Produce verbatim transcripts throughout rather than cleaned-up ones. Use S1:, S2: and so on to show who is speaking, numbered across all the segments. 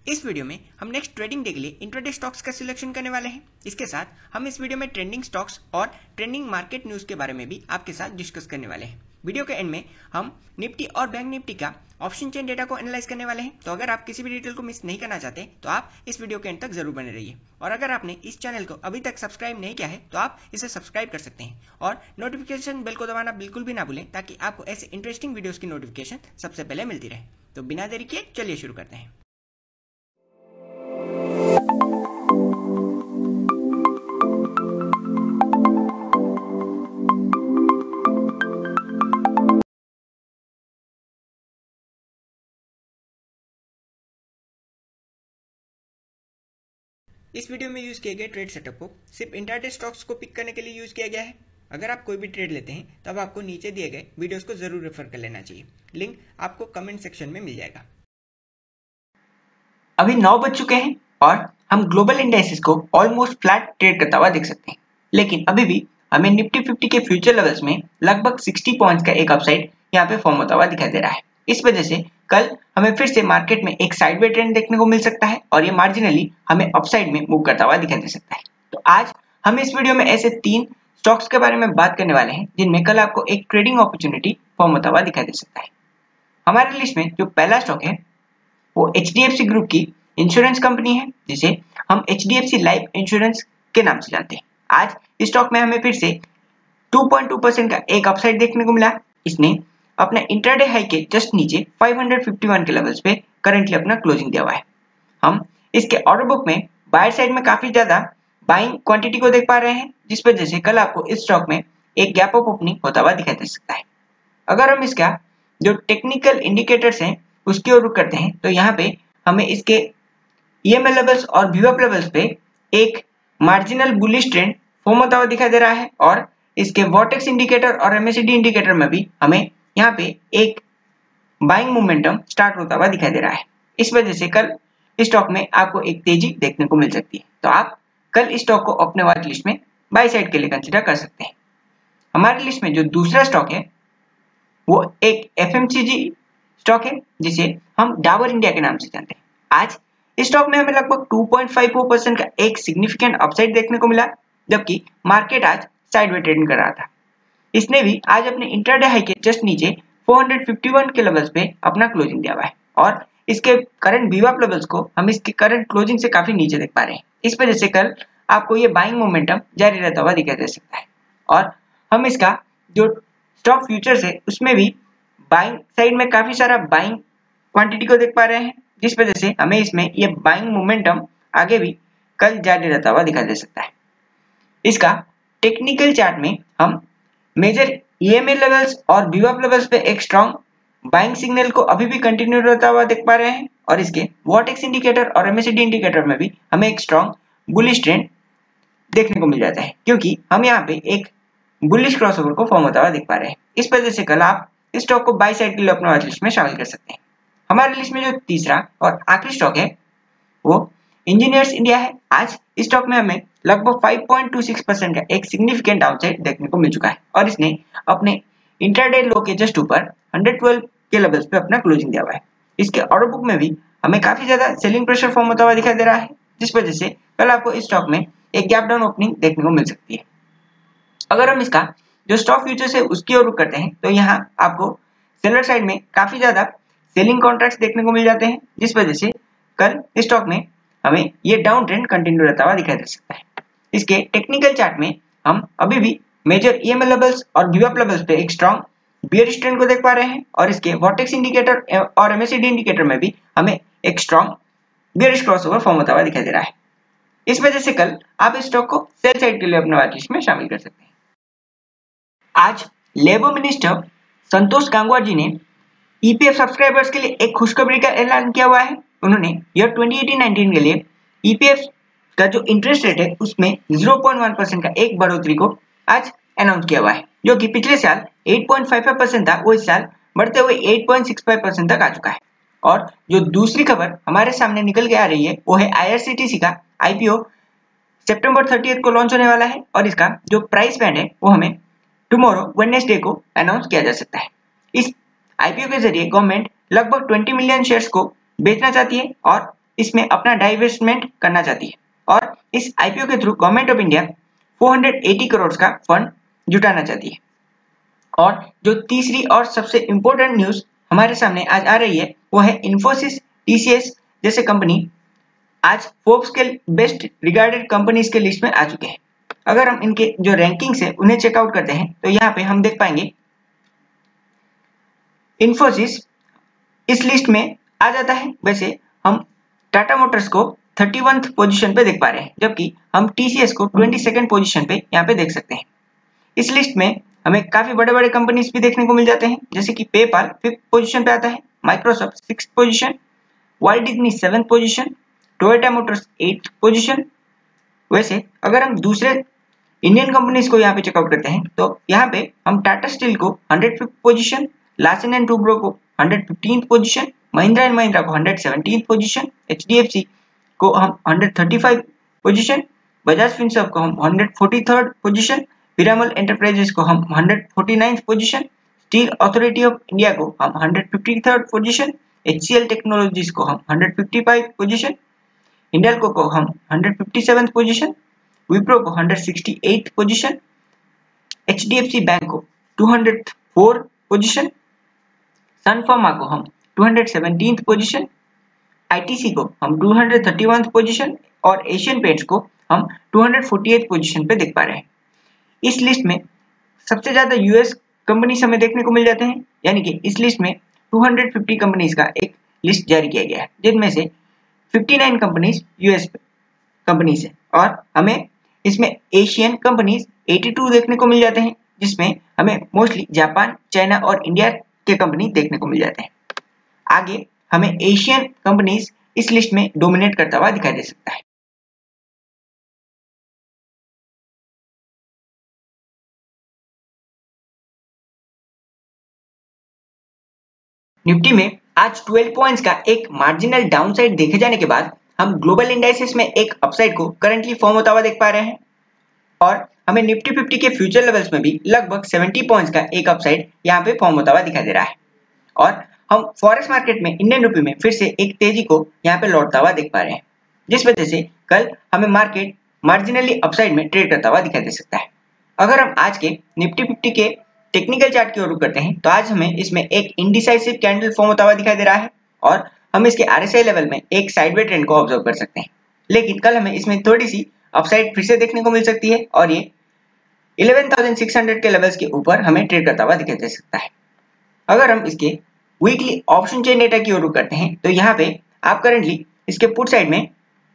S1: इस वीडियो में हम नेक्स्ट ट्रेडिंग डे के लिए इंट्राडे स्टॉक्स का सिलेक्शन करने वाले हैं। इसके साथ हम इस वीडियो में ट्रेंडिंग स्टॉक्स और ट्रेंडिंग मार्केट न्यूज के बारे में भी आपके साथ डिस्कस करने वाले हैं। वीडियो के एंड में हम निफ्टी और बैंक निफ्टी का ऑप्शन चेन डेटा को एनालाइज करने वाले हैं। तो अगर आप किसी भी डिटेल को मिस नहीं करना चाहते तो आप इस वीडियो के एंड तक जरूर बने रहिए। और अगर आपने इस चैनल को अभी तक सब्सक्राइब नहीं किया है तो आप इसे सब्सक्राइब कर सकते हैं और नोटिफिकेशन बेल को दबाना बिल्कुल भी ना भूलें, ताकि आपको ऐसे इंटरेस्टिंग वीडियोस की नोटिफिकेशन सबसे पहले मिलती रहे। तो बिना देरी किए चलिए शुरू करते हैं। इस वीडियो में यूज किए गए ट्रेड सेटअप को सिर्फ इंट्राडे स्टॉक्स को पिक करने के लिए यूज किया गया है। अगर आप कोई भी ट्रेड लेते हैं तब आपको नीचे दिए गए वीडियोस को जरूर रेफर कर लेना चाहिए। लिंक आपको कमेंट सेक्शन में मिल जाएगा।
S2: अभी नौ बज चुके हैं और हम ग्लोबल इंडेक्सेस को ऑलमोस्ट फ्लैट ट्रेड करता हुआ देख सकते हैं, लेकिन अभी भी हमें निफ्टी फिफ्टी के फ्यूचर लेवल्स में लगभग साठ पॉइंट्स का एक अपसाइड यहाँ पे फॉर्म होता हुआ दिखाई दे रहा है। इस वजह से कल हमें फिर से मार्केट में एक साइडवे ट्रेंड देखने को मिल सकता है और ये मार्जिनली हमें अपसाइड में मूव करता हुआ दिखाई दे सकता है। तो आज हम इस वीडियो में ऐसे तीन स्टॉक्स के बारे में बात करने वाले हैं जिनमें कल आपको एक ट्रेडिंग अपॉर्चुनिटी फॉर्म होता हुआ दिखाई दे सकता है। हमारे लिस्ट में जो पहला स्टॉक है वो H D F C group की इंश्योरेंस कंपनी है, जिसे हम H D F C life insurance के नाम से जानते हैं। आज इस स्टॉक में हमें फिर से दो पॉइंट दो परसेंट का एक अपसाइड देखने को मिला। इसने अपने इंट्राडे हाई के जस्ट नीचे पाँच सौ इक्यावन के लेवल्स पे करंटली अपना क्लोजिंग दिया हुआ है। हम इसके ऑर्डर बुक में बायर साइड में काफी ज्यादा बाइंग क्वांटिटी को देख पा रहे हैं, जिस वजह से कल आपको इस स्टॉक में एक गैप अप ओपनिंग होता हुआ दिखाई दे सकता है। अगर हम इसका जो टेक्निकल इंडिकेटर्स हैं उसकी ओर रुख करते हैं तो यहाँ पे हमें इसके ई एम ए लेवल्स और वी वैप लेवल्स पे एक मार्जिनल बुलिश ट्रेंड फॉर्म होता हुआ दिखाई दे रहा है और इसके वॉर्टेक्स इंडिकेटर और M A C D indicator में भी हमें यहाँ पे एक बाइंग मोमेंटम स्टार्ट होता हुआ दिखाई दे रहा है। इस वजह से कल इस स्टॉक में आपको एक तेजी देखने को मिल सकती है। तो आप कल इस स्टॉक को अपने वॉच लिस्ट में बाय साइड के लिए कंसीडर कर सकते हैं। हमारी लिस्ट में जो दूसरा स्टॉक है वो एक F M C G stock है, जिसे हम डाबर इंडिया के नाम से जानते हैं। आज इस स्टॉक में हमें लगभग दो पॉइंट पाँच चार परसेंट का एक सिग्निफिकेंट अपसाइड देखने को मिला, जबकि मार्केट आज साइडवे ट्रेडिंग कर रहा था। इसने भी आज अपने इंट्राडे हाई के जस्ट नीचे चार सौ इक्यावन के लेवल्स पे अपना क्लोजिंग दिया हुआ है और इसके करंट वीवैप लेवल्स को हम इसके करंट क्लोजिंग से काफी नीचे देख पा रहे हैं। इस वजह से कल आपको ये बाइंग मोमेंटम जारी रहता हुआ दिखाई दे सकता है और हम इसका जो स्टॉक फ्यूचर्स है उसमें भी बाइंग साइड में काफी सारा बाइंग क्वांटिटी को देख पा रहे हैं, जिस वजह से हमें इसमें ये बाइंग मोमेंटम आगे भी कल जारी रहता हुआ दिखाई दे सकता है। इसका टेक्निकल चार्ट में हम major E M A levels और वी वैप लेवल्स पे एक स्ट्रॉन्ग बाइंग सिग्नल को अभी भी कंटिन्यू रहता हुआ देख पा रहे हैं और इसके वॉर्टेक्स इंडिकेटर और M A C D indicator में भी हमें एक स्ट्रॉन्ग बुलिश ट्रेंड देखने को मिल जाता है, क्योंकि हम यहाँ पे एक बुलिश क्रॉसओवर को फॉर्म होता हुआ देख पा रहे हैं। इस वजह से कल आप इस स्टॉक को बाय साइड के लिए अपने वॉच लिस्ट में शामिल कर सकते हैं। हमारे लिस्ट में जो तीसरा और आखिरी स्टॉक है वो इंजीनियर्स इंडिया है। आज इस स्टॉक में हमें लगभग पाँच पॉइंट दो छह परसेंट का एक सिग्निफिकेंट डाउनसाइड देखने को मिल चुका है और इसने अपने इंट्राडे लो के जस्ट ऊपर एक सौ बारह के लेवल्स पे अपना क्लोजिंग दिया हुआ है। इसके ऑर्डर बुक में भी हमें काफी ज्यादा सेलिंग प्रेशर फॉर्म होता हुआ दिखाई दे रहा है, जिस वजह से कल आपको इस स्टॉक में एक गैप डाउन ओपनिंग देखने को मिल सकती है। अगर हम इसका जो स्टॉक फ्यूचर्स है उसकी ओर रुख करते हैं तो यहाँ आपको सेलर साइड में काफी ज्यादा सेलिंग कॉन्ट्रैक्ट्स देखने को मिल जाते हैं, जिस वजह से कल इस स्टॉक में हमें ये डाउन ट्रेंड कंटिन्यू रहता हुआ दिखाई दे सकता है। इसके टेक्निकल चार्ट में हम अभी भी major E M A levels और वी वैप लेवल्स पे एक स्ट्रॉन्ग बियरिश ट्रेंड को देख पा रहे हैं और इसके वॉर्टेक्स इंडिकेटर और M A C D indicator में भी हमें एक स्ट्रॉन्ग बियरिश क्रॉसओवर फॉर्म होता हुआ दिखाई दे रहा है। इस वजह से कल आप इस स्टॉक को सेल साइड के लिए अपने वॉच लिस्ट में शामिल कर सकते हैं। आज लेबर मिनिस्टर संतोष गंगवार जी ने ई पी एफ सब्सक्राइबर्स के लिए एक खुशखबरी का ऐलान किया हुआ है। उन्होंने ईयर ट्वेंटी एटीन नाइनटीन के लिए ई पी एफ का जो इंटरेस्ट रेट है उसमें ज़ीरो पॉइंट वन परसेंट का एक बढ़ोतरी को आज अनाउंस किया हुआ है, जो कि पिछले साल आठ पॉइंट पाँच पाँच परसेंट था, वो इस साल बढ़ते हुए आठ पॉइंट छह पाँच परसेंट तक आ चुका है। और जो दूसरी खबर हमारे सामने निकल के आ रही है वो है I R C T C का आई पी ओ सितंबर तीसवीं को लॉन्च होने वाला है और इसका जो प्राइस बैंड है वो हमें टुमारो वेडनेसडे को अनाउंस किया जा सकता है। इस आई पी ओ के जरिए गवर्नमेंट लगभग बीस मिलियन शेयर्स को बेचना चाहती है और इसमें अपना डाइवेस्टमेंट करना चाहती है और इस आईपीओ के थ्रू गवर्नमेंट ऑफ इंडिया चार सौ अस्सी करोड़ का फंड जुटाना चाहती है। और जो तीसरी और सबसे इंपॉर्टेंट न्यूज हमारे सामने आज आ रही है वो है इन्फोसिस, टीसीएस जैसे कंपनी आज फोर्ब्स के बेस्ट रिगार्डेड कंपनीज के लिस्ट में आ चुके हैं। अगर हम इनके जो रैंकिंग्स है उन्हें चेकआउट करते हैं तो यहाँ पे हम देख पाएंगे इन्फोसिस इस लिस्ट में आ जाता है। वैसे हम टाटा मोटर्स को इकतीसवीं पोजीशन पे देख पा रहे हैं, जबकि हम टीसीएस को बाईसवीं पोजीशन पे यहाँ पे देख सकते हैं। इस लिस्ट में हमें काफी बड़े बड़े कंपनीज भी देखने को मिल जाते हैं, जैसे कि पेपाल फिफ्थ पोजीशन पे आता है, Microsoft sixth position, Walt Disney seventh position, Toyota Motors eighth position. वैसे अगर हम दूसरे इंडियन कंपनीज को यहाँ पे चेकआउट करते हैं तो यहाँ पे हम टाटा स्टील को एक सौ fifth position, Larsen and Toubro को एक सौ fifteenth position, Mahindra and Mahindra को एक सौ सत्रहवीं पोजीशन, एचडीएफसी को हम एक सौ पैंतीस पोजीशन, बजाज फिनसर्व को हम एक सौ तैंतालीसवीं पोजीशन, पिरामल एंटरप्राइजेस को हम एक सौ उनचासवीं position, steel authority of India को हम एक सौ तिरेपनवीं पोजीशन, एचसीएल टेक्नोलॉजीज को हम एक सौ पचपन पोजीशन, हिंडाल्को को हम एक सौ सत्तावन पोजीशन, विप्रो को एक सौ अड़सठ पोजीशन, एचडीएफसी बैंक को दो सौ चार पोजीशन, सन फार्मा को हम दो सौ सत्रह पोजीशन, आईटीसी को हम दो सौ इकतीसवीं पोजीशन और एशियन पेंट्स को हम दो सौ अड़तालीस पोजीशन पे देख पा रहे हैं। इस लिस्ट में सबसे ज्यादा यूएस कंपनीज हमें देखने को मिल जाते हैं, यानी कि इस लिस्ट में दो सौ पचास कंपनीज का एक लिस्ट जारी किया गया है, जिनमें से उनसठ कंपनीज यूएस कंपनीज है और हमें इसमें एशियन कंपनीज बयासी देखने को मिल जाते हैं, जिसमें हमें मोस्टली जापान, चाइना और इंडिया के कंपनी देखने को मिल जाते हैं। आगे हमें एशियन कंपनीज इस लिस्ट में डोमिनेट करता हुआ दिखाई दे सकता है। निफ्टी में आज बारह पॉइंट्स का एक मार्जिनल डाउनसाइड देखे जाने के बाद हम ग्लोबल इंडाइसेस में एक अपसाइड को करंटली फॉर्म होता हुआ देख पा रहे हैं और हमें निफ्टी फिफ्टी के फ्यूचर लेवल्स में भी लगभग सत्तर पॉइंट्स का एक अपसाइड यहाँ पे फॉर्म होता हुआ दिखाई दे रहा है और हम फॉरेक्स मार्केट में इंडियन रुपी में फिर से एक तेजी को यहाँ पे लौटता हुआ देख पा रहे हैं, जिस वजह से कल हमें मार्केट मार्जिनली अपसाइड में ट्रेड करता हुआ दिखाई दे सकता है। अगर हम आज के निफ्टी फिफ्टी के टेक्निकल चार्ट की ओर रुख करते हैं तो आज हमें इसमें एक इंडिसाइसिव कैंडल फॉर्म होता हुआ दिखाई दे रहा है और हम इसके आरएसआई लेवल में एक साइडवे ट्रेंड को ऑब्जर्व कर सकते हैं, लेकिन कल हमें इसमें थोड़ी सी अपसाइड फिर से देखने को मिल सकती है और ये ग्यारह हज़ार छह सौ के लेवल्स के ऊपर हमें ट्रेड करता हुआ दिखाई दे सकता है। अगर हम इसके वीकली ऑप्शन चेन डेटा की ओर रुख करते हैं तो यहाँ पे आप करंटली इसके पुट साइड में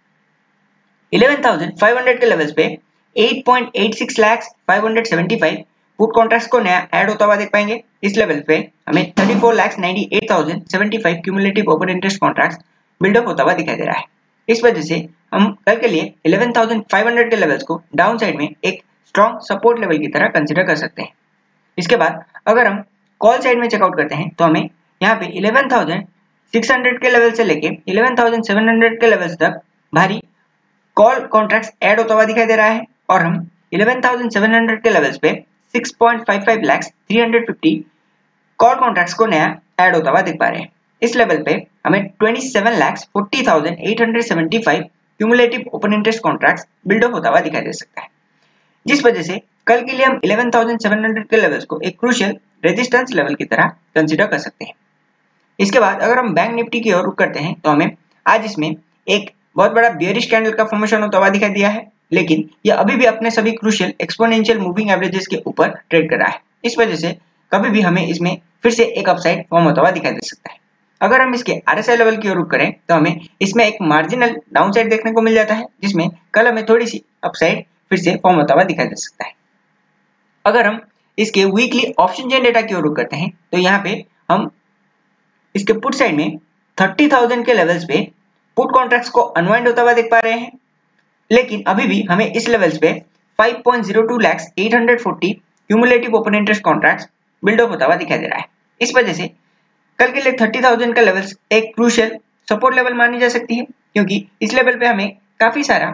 S2: ग्यारह हज़ार पाँच सौ के लेवल्स पे आठ पॉइंट आठ छह लाख पाँच सौ पचहत्तर पुट कॉन्ट्रैक्ट्स को नया ऐड होता हुआ देख पाएंगे। इस लेवल पे हमें चौंतीस लाख अट्ठानवे हज़ार पचहत्तर cumulative open interest contracts buildup होता हुआ दिखाई दे रहा है। इस वजह से हम कल के लिए ग्यारह हज़ार पाँच सौ के लेवल्स को डाउन साइड में एक स्ट्रॉन्ग सपोर्ट लेवल की तरह कंसीडर कर सकते हैं। इसके बाद अगर हम कॉल साइड में चेकआउट करते हैं तो हमें यहाँ पे ग्यारह हज़ार छह सौ के लेवल से लेके ग्यारह हज़ार सात सौ के लेवल्स तक भारी कॉल कॉन्ट्रैक्ट्स ऐड होता हुआ दिखाई दे रहा है और हम ग्यारह हज़ार सात सौ के लेवल्स पे छह पॉइंट पाँच पाँच लाख तीन सौ पचास कॉल कॉन्ट्रैक्ट्स को नया ऐड होता हुआ दिख पा रहे हैं। इस लेवल पे हमें सत्ताईस लाख चालीस हज़ार आठ सौ पचहत्तर cumulative open interest contracts buildup होता हुआ दिखाई दे सकता है, जिस वजह से कल के लिए हम ग्यारह हज़ार सात सौ के लेवल्स को एक क्रूशियल रेजिस्टेंस लेवल की तरह कंसीडर कर सकते हैं। इसके बाद अगर हम बैंक निफ्टी की ओर रुख करते हैं तो हमें आज इसमें एक बहुत बड़ा बेयरिश कैंडल का फॉर्मेशन होता हुआ दिखाई दिया है, लेकिन यह अभी भी अपने सभी क्रूशियल एक्सपोनेंशियल मूविंग एवरेजेस के ऊपर ट्रेड कर रहा है। इस वजह से कभी भी हमें इसमें फिर से एक अपसाइड फॉर्म होता हुआ दिखाई दे सकता है। अगर हम इसके आरएसआई लेवल की ओर रुख करें तो हमें इसमें एक मार्जिनल डाउनसाइड देखने को मिल जाता है, जिसमें कल हमें थोड़ी सी अपसाइड फिर से फॉर्म होता हुआ दिखाई दे सकता है। अगर हम इसके वीकली ऑप्शन चेन डेटा की ओर रुख करते हैं तो यहाँ पे हम इसके पुट साइड में तीस हज़ार के लेवल्स पे पुट कॉन्ट्रैक्ट्स को अनवाइंड होता हुआ देख पा रहे हैं, लेकिन अभी भी हमें इस लेवल्स पे पाँच पॉइंट शून्य दो लाख आठ सौ चालीस cumulative open interest contracts buildup होता हुआ दिखाई दे रहा है। इस वजह से कल के लिए तीस हज़ार का लेवल्स एक क्रूशियल सपोर्ट लेवल मानी जा सकती है, क्योंकि इस लेवल पे हमें काफी सारा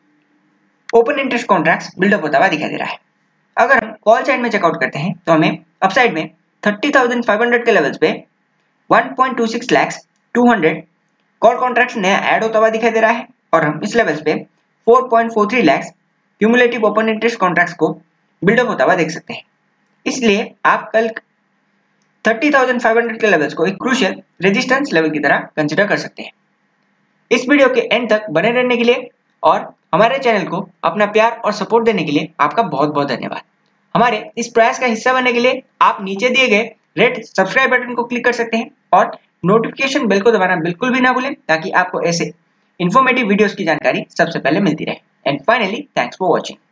S2: ओपन इंटरेस्ट कॉन्ट्रैक्ट्स बिल्डअप होता हुआ दिखाई दे रहा है। अगर हम कॉल साइड में चेकआउट करते हैं तो हमें अपसाइड में तीस हज़ार पाँच सौ के लेवल्स पे एक पॉइंट दो छह लाख दो सौ कॉल कॉन्ट्रैक्ट्स नया ऐड होता हुआ दिखाई दे रहा है और हम इस लेवल्स पे four point four three lakh cumulative open interest contracts को बिल्डअप होता हुआ देख सकते हैं। इसलिए आप कल थर्टी थाउजेंड फाइव हंड्रेड के लेवल्स को एक क्रूशियल रेजिस्टेंस लेवल की तरह कंसीडर कर सकते हैं। इस वीडियो के एंड तक बने रहने के लिए और हमारे चैनल को अपना प्यार और सपोर्ट देने के लिए आपका बहुत बहुत धन्यवाद। हमारे इस प्रयास का हिस्सा बनने के लिए आप नीचे दिए गए रेड सब्सक्राइब बटन को क्लिक कर सकते हैं और नोटिफिकेशन बेल को दबाना बिल्कुल भी ना भूलें ताकि आपको ऐसे इन्फॉर्मेटिव वीडियोस की जानकारी सबसे पहले मिलती रहे। And finally thanks for watching.